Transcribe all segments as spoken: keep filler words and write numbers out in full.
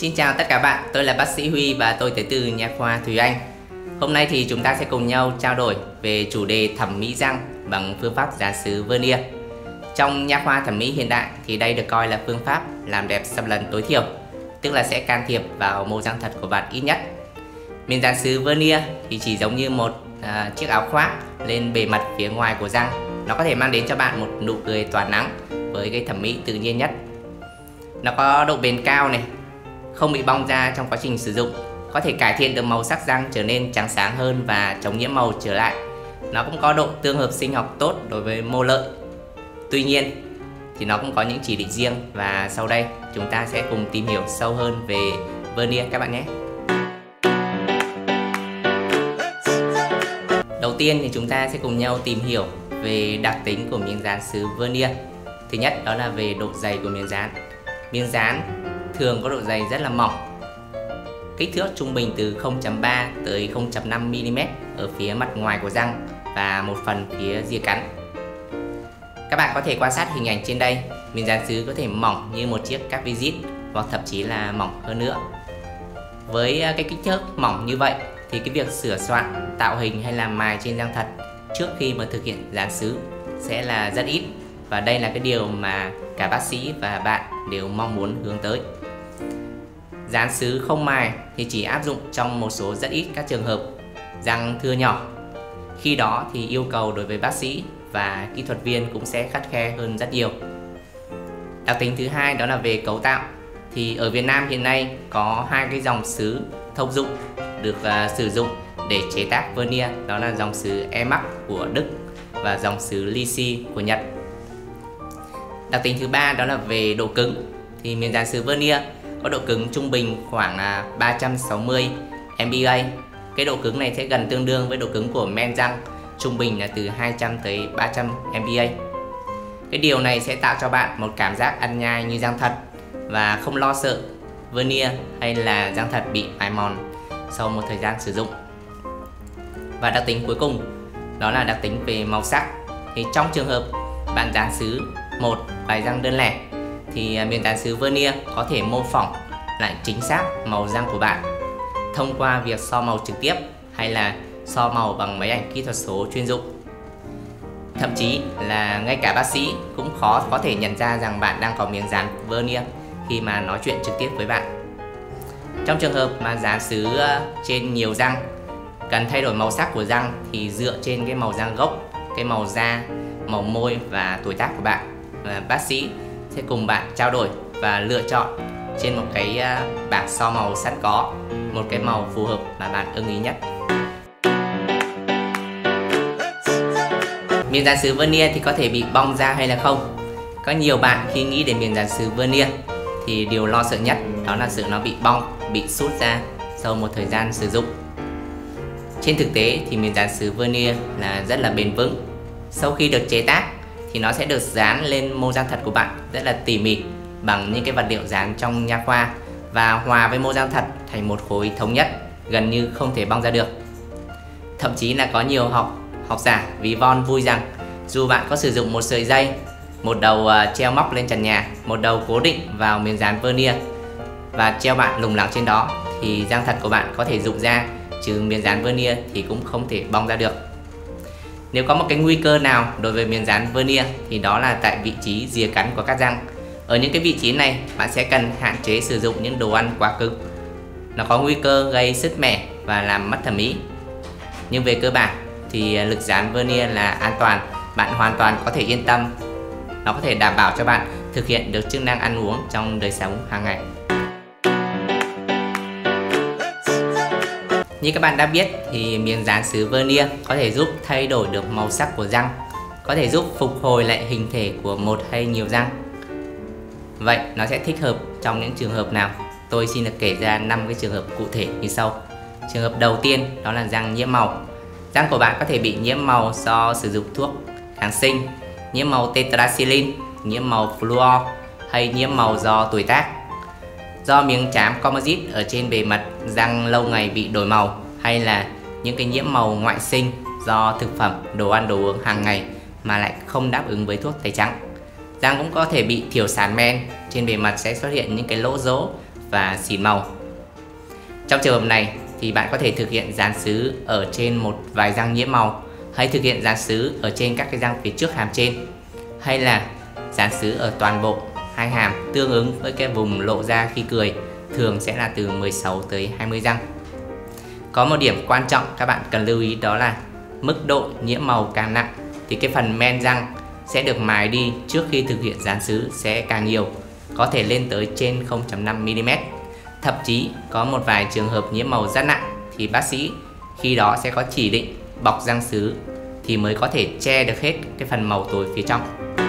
Xin chào tất cả bạn, tôi là bác sĩ Huy và tôi tới từ Nha khoa Thúy Anh. Hôm nay thì chúng ta sẽ cùng nhau trao đổi về chủ đề thẩm mỹ răng bằng phương pháp dán sứ vernier. Trong nha khoa thẩm mỹ hiện đại thì đây được coi là phương pháp làm đẹp xăm lần tối thiểu, tức là sẽ can thiệp vào mô răng thật của bạn ít nhất. Miếng dán sứ vernier thì chỉ giống như một à, chiếc áo khoác lên bề mặt phía ngoài của răng. Nó có thể mang đến cho bạn một nụ cười tỏa nắng với cái thẩm mỹ tự nhiên nhất. Nó có độ bền cao này, không bị bong ra trong quá trình sử dụng, có thể cải thiện được màu sắc răng trở nên trắng sáng hơn và chống nhiễm màu trở lại. Nó cũng có độ tương hợp sinh học tốt đối với mô lợi. Tuy nhiên thì nó cũng có những chỉ định riêng và sau đây chúng ta sẽ cùng tìm hiểu sâu hơn về vernier các bạn nhé. Đầu tiên thì chúng ta sẽ cùng nhau tìm hiểu về đặc tính của miếng dán sứ vernier. Thứ nhất đó là về độ dày của miếng dán. Miếng dán thường có độ dày rất là mỏng, kích thước trung bình từ không phẩy ba tới không phẩy năm mi li mét ở phía mặt ngoài của răng và một phần phía ria cắn. Các bạn có thể quan sát hình ảnh trên đây, miếng dán sứ có thể mỏng như một chiếc cáp visit hoặc thậm chí là mỏng hơn nữa. Với cái kích thước mỏng như vậy thì cái việc sửa soạn, tạo hình hay làm mài trên răng thật trước khi mà thực hiện dán sứ sẽ là rất ít, và đây là cái điều mà cả bác sĩ và bạn đều mong muốn hướng tới. Dán sứ không mài thì chỉ áp dụng trong một số rất ít các trường hợp răng thưa nhỏ. Khi đó thì yêu cầu đối với bác sĩ và kỹ thuật viên cũng sẽ khắt khe hơn rất nhiều. Đặc tính thứ hai đó là về cấu tạo. Thì ở Việt Nam hiện nay có hai cái dòng sứ thông dụng được uh, sử dụng để chế tác vernier, đó là dòng sứ Emax của Đức và dòng sứ Lisi của Nhật. Đặc tính thứ ba đó là về độ cứng. Thì miếng dán sứ vernier có độ cứng trung bình khoảng ba trăm sáu mươi em pê a. Cái độ cứng này sẽ gần tương đương với độ cứng của men răng, trung bình là từ hai trăm tới ba trăm em pê a. Cái điều này sẽ tạo cho bạn một cảm giác ăn nhai như răng thật và không lo sợ vernier hay là răng thật bị mài mòn sau một thời gian sử dụng. Và đặc tính cuối cùng đó là đặc tính về màu sắc. Thì trong trường hợp bạn dán sứ một vài răng đơn lẻ thì miếng dán sứ vernier có thể mô phỏng lại chính xác màu răng của bạn thông qua việc so màu trực tiếp hay là so màu bằng máy ảnh kỹ thuật số chuyên dụng. Thậm chí là ngay cả bác sĩ cũng khó có thể nhận ra rằng bạn đang có miếng dán vernier khi mà nói chuyện trực tiếp với bạn. Trong trường hợp mà dán sứ trên nhiều răng, cần thay đổi màu sắc của răng thì dựa trên cái màu răng gốc, cái màu da, màu môi và tuổi tác của bạn, và bác sĩ sẽ cùng bạn trao đổi và lựa chọn trên một cái bảng so màu sẵn có một cái màu phù hợp mà bạn ưng ý nhất. Miếng dán sứ vernier thì có thể bị bong ra hay là không? Có nhiều bạn khi nghĩ đến miếng dán sứ vernier thì điều lo sợ nhất đó là sợ nó bị bong, bị sút ra sau một thời gian sử dụng. Trên thực tế thì miếng dán sứ vernier là rất là bền vững. Sau khi được chế tác thì nó sẽ được dán lên mô răng thật của bạn rất là tỉ mỉ bằng những cái vật liệu dán trong nha khoa và hòa với mô răng thật thành một khối thống nhất, gần như không thể bong ra được. Thậm chí là có nhiều học học giả ví von vui rằng dù bạn có sử dụng một sợi dây, một đầu treo móc lên trần nhà, một đầu cố định vào miếng dán vernier và treo bạn lủng lẳng trên đó thì răng thật của bạn có thể rụng ra, chứ miếng dán vernier thì cũng không thể bong ra được. Nếu có một cái nguy cơ nào đối với miếng dán vernier thì đó là tại vị trí rìa cắn của các răng. Ở những cái vị trí này bạn sẽ cần hạn chế sử dụng những đồ ăn quá cứng. Nó có nguy cơ gây sứt mẻ và làm mất thẩm mỹ. Nhưng về cơ bản thì lực dán vernier là an toàn, bạn hoàn toàn có thể yên tâm. Nó có thể đảm bảo cho bạn thực hiện được chức năng ăn uống trong đời sống hàng ngày. Như các bạn đã biết thì miếng dán sứ vernier có thể giúp thay đổi được màu sắc của răng, có thể giúp phục hồi lại hình thể của một hay nhiều răng. Vậy nó sẽ thích hợp trong những trường hợp nào? Tôi xin được kể ra năm cái trường hợp cụ thể như sau. Trường hợp đầu tiên đó là răng nhiễm màu. Răng của bạn có thể bị nhiễm màu do sử dụng thuốc kháng sinh, nhiễm màu tetracycline, nhiễm màu fluor hay nhiễm màu do tuổi tác. Do miếng trám composite ở trên bề mặt răng lâu ngày bị đổi màu, hay là những cái nhiễm màu ngoại sinh do thực phẩm, đồ ăn, đồ uống hàng ngày mà lại không đáp ứng với thuốc tẩy trắng. Răng cũng có thể bị thiểu sản men, trên bề mặt sẽ xuất hiện những cái lỗ rỗ và xỉn màu. Trong trường hợp này thì bạn có thể thực hiện dán sứ ở trên một vài răng nhiễm màu, hay thực hiện dán sứ ở trên các cái răng phía trước hàm trên, hay là dán sứ ở toàn bộ hai hàm tương ứng với cái vùng lộ ra khi cười, thường sẽ là từ mười sáu tới hai mươi răng. Có một điểm quan trọng các bạn cần lưu ý, đó là mức độ nhiễm màu càng nặng thì cái phần men răng sẽ được mài đi trước khi thực hiện dán sứ sẽ càng nhiều, có thể lên tới trên không phẩy năm mi li mét. Thậm chí có một vài trường hợp nhiễm màu rất nặng thì bác sĩ khi đó sẽ có chỉ định bọc răng sứ thì mới có thể che được hết cái phần màu tối phía trong.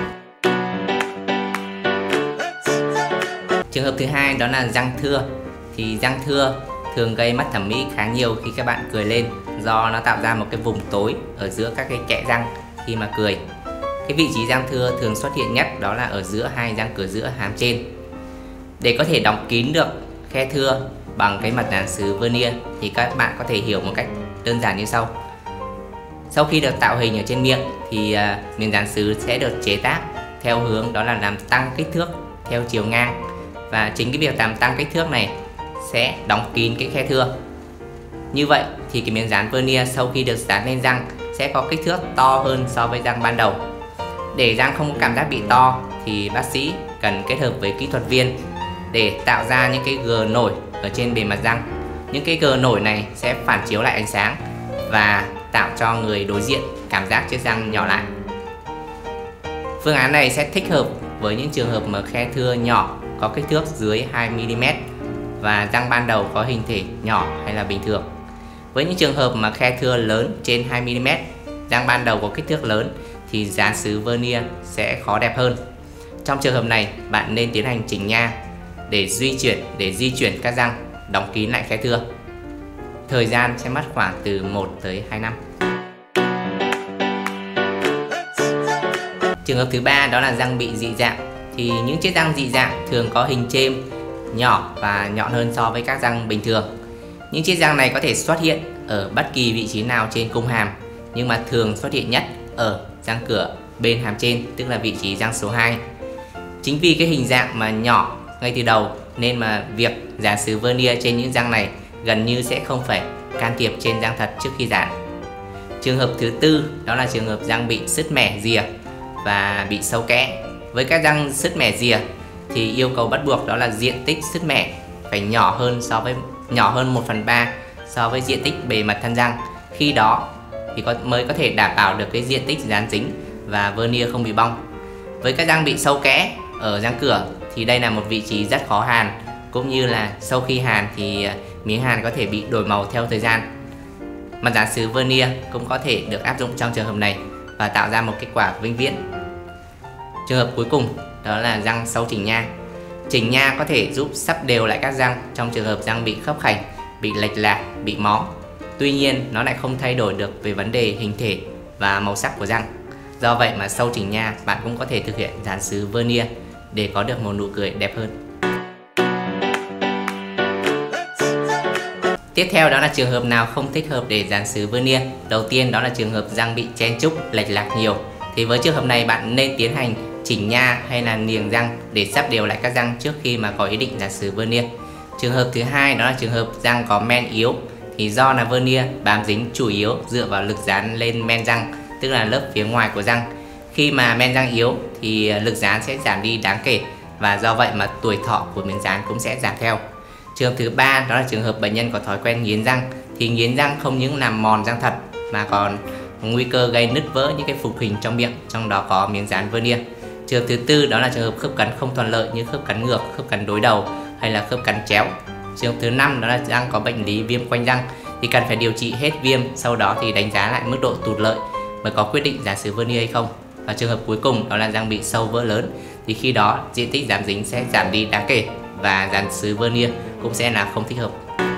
Trường hợp thứ hai đó là răng thưa. Thì răng thưa thường gây mất thẩm mỹ khá nhiều khi các bạn cười lên, do nó tạo ra một cái vùng tối ở giữa các cái kẽ răng khi mà cười. Cái vị trí răng thưa thường xuất hiện nhất đó là ở giữa hai răng cửa giữa hàm trên. Để có thể đóng kín được khe thưa bằng cái mặt dán sứ vernier thì các bạn có thể hiểu một cách đơn giản như sau. Sau khi được tạo hình ở trên miệng thì uh, miếng dán sứ sẽ được chế tác theo hướng đó là làm tăng kích thước theo chiều ngang, và chính cái việc làm tăng kích thước này sẽ đóng kín cái khe thưa. Như vậy thì cái miếng dán vernier sau khi được dán lên răng sẽ có kích thước to hơn so với răng ban đầu. Để răng không có cảm giác bị to thì bác sĩ cần kết hợp với kỹ thuật viên để tạo ra những cái gờ nổi ở trên bề mặt răng. Những cái gờ nổi này sẽ phản chiếu lại ánh sáng và tạo cho người đối diện cảm giác chiếc răng nhỏ lại. Phương án này sẽ thích hợp với những trường hợp mà khe thưa nhỏ có kích thước dưới hai mi li mét và răng ban đầu có hình thể nhỏ hay là bình thường. Với những trường hợp mà khe thưa lớn trên hai mi li mét, răng ban đầu có kích thước lớn thì dán sứ vernier sẽ khó đẹp hơn. Trong trường hợp này, bạn nên tiến hành chỉnh nha để di chuyển để di chuyển các răng, đóng kín lại khe thưa. Thời gian sẽ mất khoảng từ một tới hai năm. Trường hợp thứ ba đó là răng bị dị dạng. Thì những chiếc răng dị dạng thường có hình chêm nhỏ và nhọn hơn so với các răng bình thường. Những chiếc răng này có thể xuất hiện ở bất kỳ vị trí nào trên cung hàm, nhưng mà thường xuất hiện nhất ở răng cửa bên hàm trên, tức là vị trí răng số hai. Chính vì cái hình dạng mà nhỏ ngay từ đầu nên mà việc dán sứ vernier trên những răng này gần như sẽ không phải can thiệp trên răng thật trước khi dán. Trường hợp thứ tư đó là trường hợp răng bị sứt mẻ rìa và bị sâu kẽ. Với các răng sứt mẻ rìa thì yêu cầu bắt buộc đó là diện tích sứt mẻ phải nhỏ hơn so với nhỏ hơn một phần ba so với diện tích bề mặt thân răng. Khi đó thì có, mới có thể đảm bảo được cái diện tích dán dính và vernier không bị bong. Với các răng bị sâu kẽ ở răng cửa thì đây là một vị trí rất khó hàn, cũng như là sau khi hàn thì miếng hàn có thể bị đổi màu theo thời gian. Mặt dán sứ vernier cũng có thể được áp dụng trong trường hợp này và tạo ra một kết quả vĩnh viễn. Trường hợp cuối cùng đó là răng sau chỉnh nha. Chỉnh nha có thể giúp sắp đều lại các răng trong trường hợp răng bị khớp khểnh, bị lệch lạc, bị mó. Tuy nhiên nó lại không thay đổi được về vấn đề hình thể và màu sắc của răng. Do vậy mà sau chỉnh nha bạn cũng có thể thực hiện dán sứ vernier để có được một nụ cười đẹp hơn. Tiếp theo đó là trường hợp nào không thích hợp để dán sứ vernier. Đầu tiên đó là trường hợp răng bị chen chúc, lệch lạc nhiều. Thì với trường hợp này bạn nên tiến hành chỉnh nha hay là niềng răng để sắp đều lại các răng trước khi mà có ý định dán sứ vernier. Trường hợp thứ hai đó là trường hợp răng có men yếu. Thì do là vernier bám dính chủ yếu dựa vào lực dán lên men răng, tức là lớp phía ngoài của răng. Khi mà men răng yếu thì lực dán sẽ giảm đi đáng kể, và do vậy mà tuổi thọ của miếng dán cũng sẽ giảm theo. Trường hợp thứ ba đó là trường hợp bệnh nhân có thói quen nghiến răng. Thì nghiến răng không những làm mòn răng thật mà còn nguy cơ gây nứt vỡ những cái phục hình trong miệng, trong đó có miếng dán vernier. Trường hợp thứ tư đó là trường hợp khớp cắn không thuận lợi như khớp cắn ngược, khớp cắn đối đầu hay là khớp cắn chéo. Trường hợp thứ năm đó là răng có bệnh lý viêm quanh răng thì cần phải điều trị hết viêm, sau đó thì đánh giá lại mức độ tụt lợi mới có quyết định dán sứ vernier hay không. Và trường hợp cuối cùng đó là răng bị sâu vỡ lớn thì khi đó diện tích dán dính sẽ giảm đi đáng kể và dán sứ vernier cũng sẽ là không thích hợp.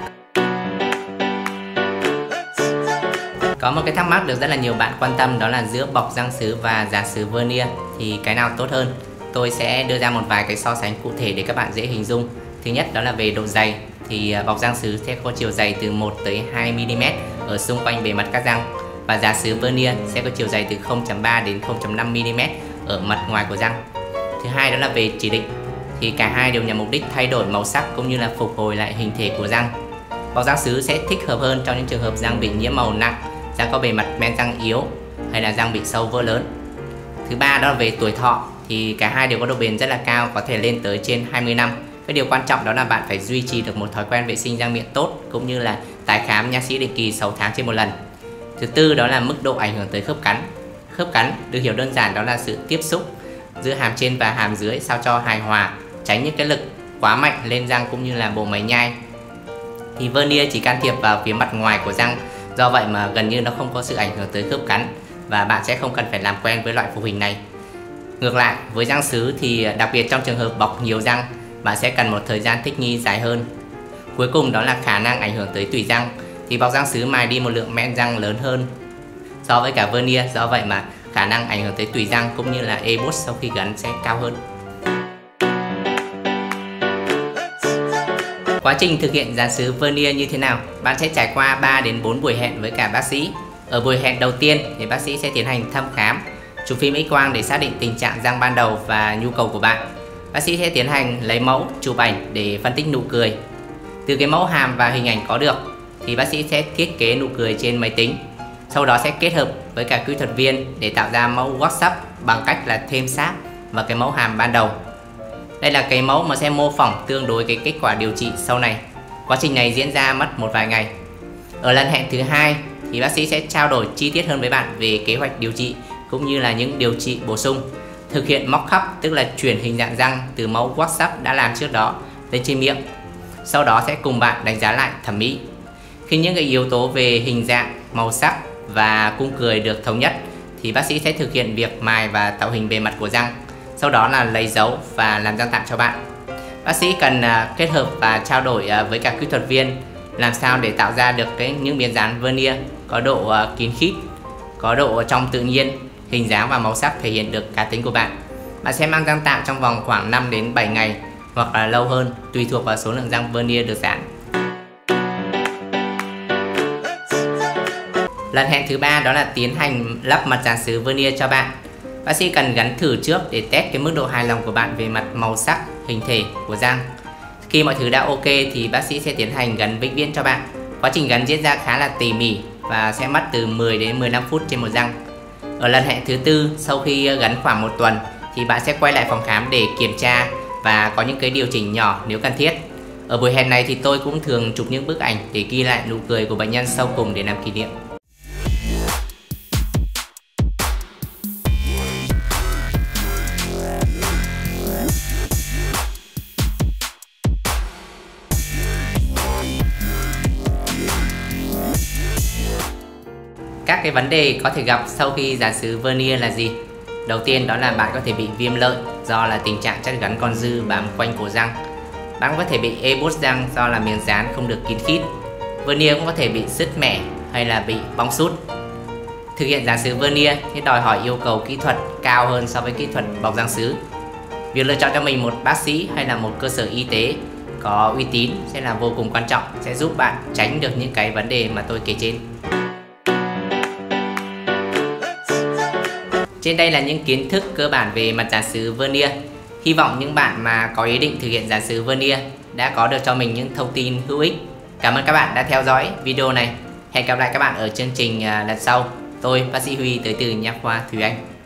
Có một cái thắc mắc được rất là nhiều bạn quan tâm, đó là giữa bọc răng sứ và dán sứ vernier thì cái nào tốt hơn. Tôi sẽ đưa ra một vài cái so sánh cụ thể để các bạn dễ hình dung. Thứ nhất đó là về độ dày, thì bọc răng sứ sẽ có chiều dày từ một tới hai mi li mét ở xung quanh bề mặt các răng, và dán sứ vernier sẽ có chiều dày từ không phẩy ba đến không phẩy năm mi li mét ở mặt ngoài của răng. Thứ hai đó là về chỉ định. thì cả hai đều nhằm mục đích thay đổi màu sắc cũng như là phục hồi lại hình thể của răng. Bọc răng sứ sẽ thích hợp hơn trong những trường hợp răng bị nhiễm màu nặng, răng có bề mặt men răng yếu hay là răng bị sâu vỡ lớn. Thứ ba đó là về tuổi thọ, thì cả hai đều có độ bền rất là cao, có thể lên tới trên hai mươi năm. Cái điều quan trọng đó là bạn phải duy trì được một thói quen vệ sinh răng miệng tốt cũng như là tái khám nha sĩ định kỳ sáu tháng trên một lần. Thứ tư đó là mức độ ảnh hưởng tới khớp cắn. Khớp cắn được hiểu đơn giản đó là sự tiếp xúc giữa hàm trên và hàm dưới sao cho hài hòa, tránh những cái lực quá mạnh lên răng cũng như là bộ máy nhai. Thì vernier chỉ can thiệp vào phía mặt ngoài của răng, do vậy mà gần như nó không có sự ảnh hưởng tới khớp cắn và bạn sẽ không cần phải làm quen với loại phụ hình này. Ngược lại, với răng sứ thì đặc biệt trong trường hợp bọc nhiều răng, bạn sẽ cần một thời gian thích nghi dài hơn. Cuối cùng đó là khả năng ảnh hưởng tới tủy răng, thì bọc răng sứ mài đi một lượng men răng lớn hơn so với cả vernier, do vậy mà khả năng ảnh hưởng tới tủy răng cũng như là e-bút sau khi gắn sẽ cao hơn. Quá trình thực hiện dán sứ vernier như thế nào? Bạn sẽ trải qua ba đến bốn buổi hẹn với cả bác sĩ. Ở buổi hẹn đầu tiên thì bác sĩ sẽ tiến hành thăm khám, chụp phim X-quang để xác định tình trạng răng ban đầu và nhu cầu của bạn. Bác sĩ sẽ tiến hành lấy mẫu, chụp ảnh để phân tích nụ cười. Từ cái mẫu hàm và hình ảnh có được thì bác sĩ sẽ thiết kế nụ cười trên máy tính. Sau đó sẽ kết hợp với cả kỹ thuật viên để tạo ra mẫu workshop bằng cách là thêm sáp vào cái mẫu hàm ban đầu. Đây là cái mẫu mà sẽ mô phỏng tương đối cái kết quả điều trị sau này. Quá trình này diễn ra mất một vài ngày. Ở lần hẹn thứ hai thì bác sĩ sẽ trao đổi chi tiết hơn với bạn về kế hoạch điều trị cũng như là những điều trị bổ sung. Thực hiện mock-up, tức là chuyển hình dạng răng từ mẫu workshop đã làm trước đó lên trên miệng. Sau đó sẽ cùng bạn đánh giá lại thẩm mỹ. Khi những cái yếu tố về hình dạng, màu sắc và cung cười được thống nhất thì bác sĩ sẽ thực hiện việc mài và tạo hình bề mặt của răng. Sau đó là lấy dấu và làm răng tạm cho bạn. Bác sĩ cần uh, kết hợp và trao đổi uh, với các kỹ thuật viên làm sao để tạo ra được cái những miếng dán vernier có độ uh, kín khít, có độ trong tự nhiên, hình dáng và màu sắc thể hiện được cá tính của bạn. Bạn sẽ mang răng tạm trong vòng khoảng năm đến bảy ngày hoặc là lâu hơn, tùy thuộc vào số lượng răng vernier được dán. Lần hẹn thứ ba đó là tiến hành lắp mặt dán sứ vernier cho bạn. Bác sĩ cần gắn thử trước để test cái mức độ hài lòng của bạn về mặt màu sắc, hình thể của răng. Khi mọi thứ đã ok thì bác sĩ sẽ tiến hành gắn vĩnh viễn cho bạn. Quá trình gắn diễn ra khá là tỉ mỉ và sẽ mất từ mười đến mười lăm phút trên một răng. Ở lần hẹn thứ tư, sau khi gắn khoảng một tuần thì bạn sẽ quay lại phòng khám để kiểm tra và có những cái điều chỉnh nhỏ nếu cần thiết. Ở buổi hẹn này thì tôi cũng thường chụp những bức ảnh để ghi lại nụ cười của bệnh nhân sau cùng để làm kỷ niệm. Các cái vấn đề có thể gặp sau khi dán sứ vernier là gì? Đầu tiên đó là bạn có thể bị viêm lợi do là tình trạng chất gắn còn dư bám quanh cổ răng. Bạn có thể bị e-bút răng do là miếng dán không được kín khít. Vernier cũng có thể bị sứt mẻ hay là bị bong sút. Thực hiện dán sứ vernier thì đòi hỏi yêu cầu kỹ thuật cao hơn so với kỹ thuật bọc răng sứ. Việc lựa chọn cho mình một bác sĩ hay là một cơ sở y tế có uy tín sẽ là vô cùng quan trọng, sẽ giúp bạn tránh được những cái vấn đề mà tôi kể trên. Trên đây là những kiến thức cơ bản về mặt dán sứ vernier. Hy vọng những bạn mà có ý định thực hiện dán sứ vernier đã có được cho mình những thông tin hữu ích. Cảm ơn các bạn đã theo dõi video này. Hẹn gặp lại các bạn ở chương trình lần sau. Tôi, bác sĩ Huy tới từ Nha khoa Thúy Anh.